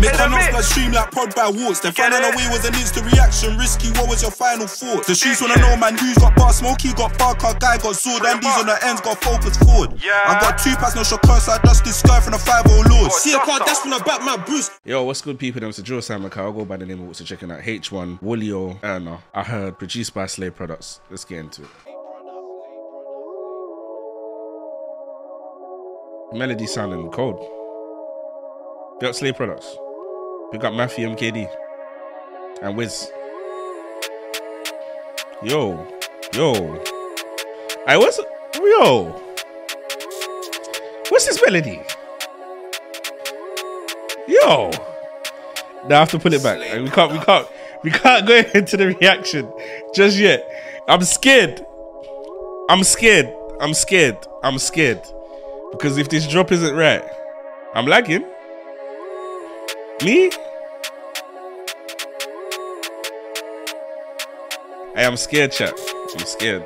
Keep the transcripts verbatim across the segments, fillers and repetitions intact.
Make a noise like stream like pod by warts. Then find out away was an instant reaction. Risky, what was your final thought? The streets wanna know, man, who's got bar? Smokey got bar, car guy got sword. And these on the ends got focus forward. I got two packs, no shot curse. I dust this skirt from the five oh lord. See a car dash from the back, my Bruce. Yo, what's good, people? It's Joe Sam McCall. I'll go by the name of what's checking out H one, Woolio, Erna. I heard produced by Slave Products. Let's get into it. Melody sounding cold. We got Slave Products. We got Matthew M K D and Wiz. Yo, yo. I was yo. What's this melody? Yo. Now I have to put it back. We can't. We can't. We can't go into the reaction just yet. I'm scared. I'm scared. I'm scared. I'm scared. Because if this drop isn't right, I'm lagging. Me? I am scared, chat. I'm scared.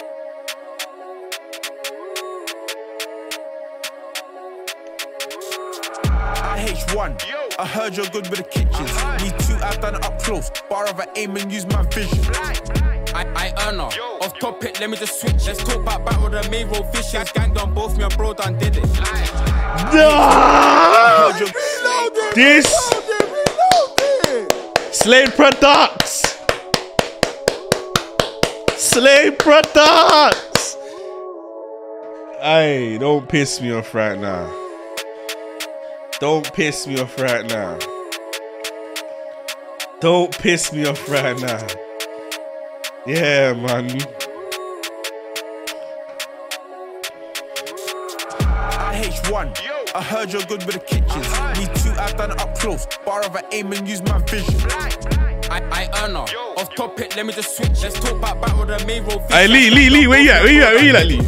H one, I heard you're good with the kitchens. Me too, I've done it up close. Bar of an aim and use my vision. I, I earn her. Off topic, let me just switch. Let's talk about battle the main road fishing. Ganged on both, me and bro done did it. No! This Slave Products. Slave Products. Hey, don't piss me off right now. Don't piss me off right now. Don't piss me off right now. Yeah, man. H one, I heard you're good with the kitchens. Me too, I've done it up close. Bar of an aim and use my vision. I, I earn her. Off topic, let me just switch. Let's talk about battle the main road. Hey, Lee, Lee, Lee, where you at? Where you at? Where you at, Lee?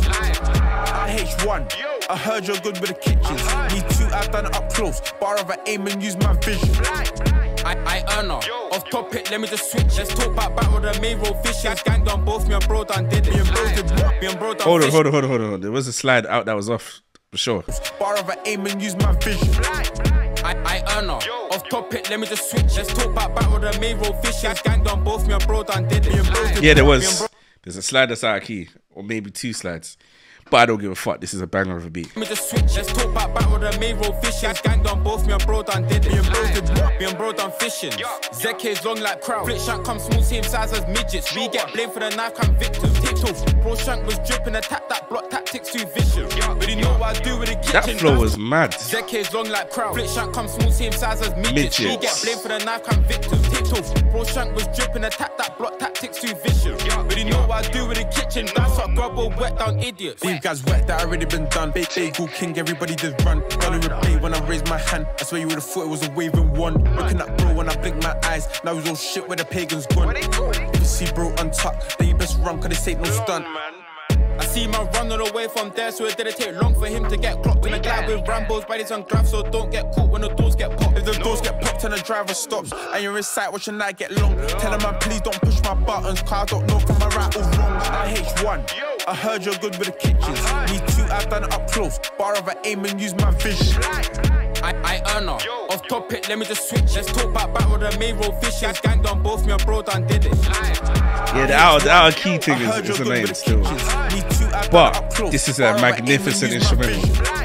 H one, I heard you're good with the kitchens. Me too, I've done it up close. Bar of an aim and use my vision. I, I earn her. Off topic, let me just switch. Let's talk about battle the main road fishing. Ganged on both, me and bro done did it. Me and bro did what? Me and bro done Hold on, hold on, hold on, hold on. There was a slide out that was off, for sure. Bar of an aim and use my vision. I, I earn her. Off topic, let me just switch. Let's talk about battle the main road fishing. Ganged on both, me and bro done did it. Yeah, there was. There's a slide that's out of key, or maybe two slides. But I don't give a fuck. This is a banger of a beat. Let me just switch. Let's talk about battle the main road fishing. Ganged on both, me and bro done did it. Me and bro did what? Me and bro done fishing. Z K's long like crowd. Flit shank come small, same size as midgets. We get blamed for the knife, come victim. TikTok, bro shank was dripping. Attack that block, tactics too vicious. But you know what I do with the kitchen. That flow was mad. Z K's long like crowd. Flit shank come small, same size as midgets. We get blamed for the knife, come victim. TikTok, bro shank was dripping. Attack that block, tactics too vicious. But you know what I do with the kitchen. That's what grubble wet down idiots. These guys wet that already been done. Big, big, cool king, everybody just run. Gonna replay when I raise my hand. I swear you would've thought it was a waving one. Looking at bro when I blink my eyes. Now he's all shit where the pagans gone. If you see bro untucked, then you best run, cause this ain't no stunt. I see man running away from there, so it didn't take long for him to get clocked in a glide with Rambos, bodies on graph, so don't get caught when the doors get popped. If the doors get popped and the driver stops, and you're in sight watching that get long, tell him man please don't push my buttons, cause I don't know from my right or wrong. I H one, I heard you're good with the kitchens. Me too, I've done it up close. Bar of an aim and use my vision. I, I earn her. Off topic, let me just switch. Let's talk about battle the main road fishing. Ganged on both, me and bro done did it. Yeah, the out, the out key thing is, is amazing still. But this is a magnificent instrumental.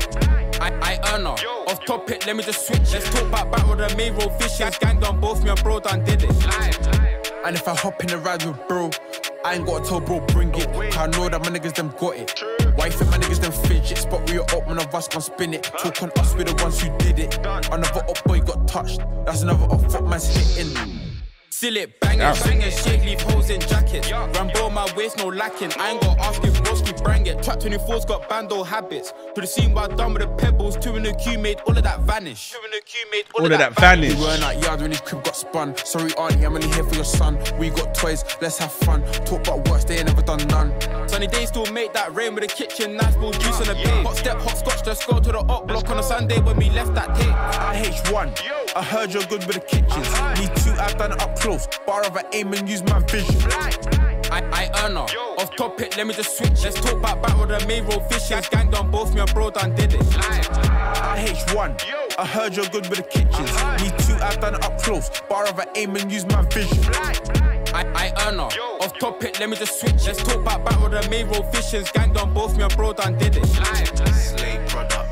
I, I earn her. Off topic, let me just switch. Let's talk about battle the main road fishing. Ganged on both, me and bro done did it. And if I hop in the ride with bro, I ain't gotta tell bro bring it, cause I know that my niggas them got it. Why you think my niggas them fidget? Spot where you're up, one of us gon' spin it. Talk on us, we're the ones who did it. Another up boy got touched, that's another up fuck man's hitting. Seal it, banging, swinging, shake, leave holes in jackets. Rambo my waist, no lacking. I ain't got ask if broski brang it. Trap twenty-four's got bando habits. To the scene while done with the pebbles. Two in the queue made all of that vanish. Two in the queue made all, all of that, that vanish. We weren't out yard when his crib got spun. Sorry auntie, I'm only here for your son. We got toys, let's have fun. Talk about works, they ain't never done none. Sunny days still make that rain with the kitchen. Nice ball juice on the bay. Hot step, hot scotch, let's go to the op block on a Sunday when we left that tape. I H one, I heard you're good with the kitchens. Me too, I've done it up close. Bar of an aim and use my vision. I, I earn her. Off topic, let me just switch. Let's talk about battle the main road fishing. Ganged on both, me and bro done did it. I H one, I heard you're good with the kitchens. Me too, done it up close. Bar of an aim and use my vision. I, I earn her. Off topic, let me just switch. Let's talk about battle the main road fishers. Gang done both, me and bro done did it. Slave product.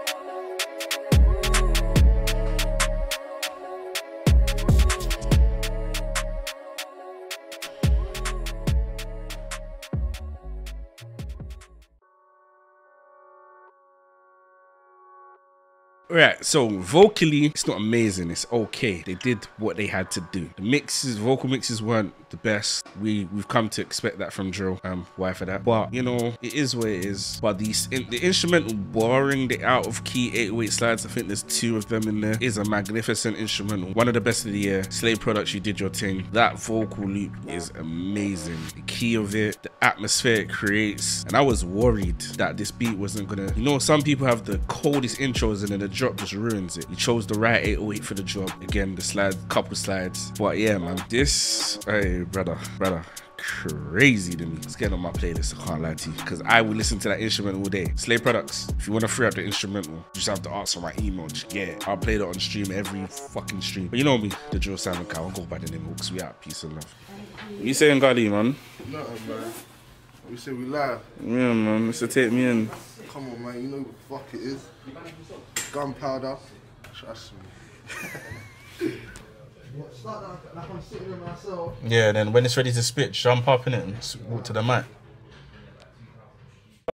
Right, so vocally, it's not amazing. It's okay. They did what they had to do. The mixes, vocal mixes weren't the best. We we've come to expect that from Drill. Um, why for that? But you know, it is what it is. But these in, the instrumental boring, the out of key eight oh eight slides. I think there's two of them in there. Is a magnificent instrumental. One of the best of the year. Slave Products, you did your thing. That vocal loop is amazing. The key of it, the atmosphere it creates. And I was worried that this beat wasn't gonna. You know, some people have the coldest intros and then the drop just ruins it. You chose the right eight oh eight for the job. Again, the slide, couple slides. But yeah, man, this, hey, brother, brother, crazy to me. It's getting on my playlist, I can't lie to you, because I will listen to that instrumental all day. Slave Products, if you want to free up the instrumental, you just have to ask for my email, just get it. I'll play it on stream, every fucking stream. But you know me, the Drill Simon Cow, I'll go by the name Hooks. We out, peace and love. What you saying, Gali, man? Nothing, man. We say we live. Yeah, man, Mister Take Me In. Come on, man, you know what the fuck it is. Gunpowder. Trust me. Yeah, then when it's ready to spit, jump up in it and walk to the mic.